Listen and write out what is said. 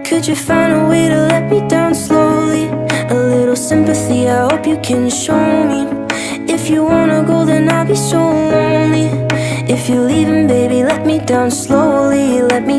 Could you find a way to let me down slowly? A little sympathy, I hope you can show me. If you wanna go, then I'll be so lonely. If you're leaving, baby, let me down slowly. Let me